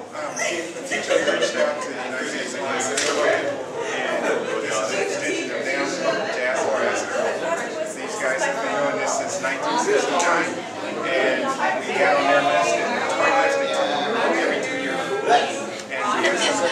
Teacher reached out to the United States Against Program, and this is an extension of them, Jazz Ambassador. These guys have been doing this since 1969, and we got on their list, and it's quite nice. They every 2 years. And we have some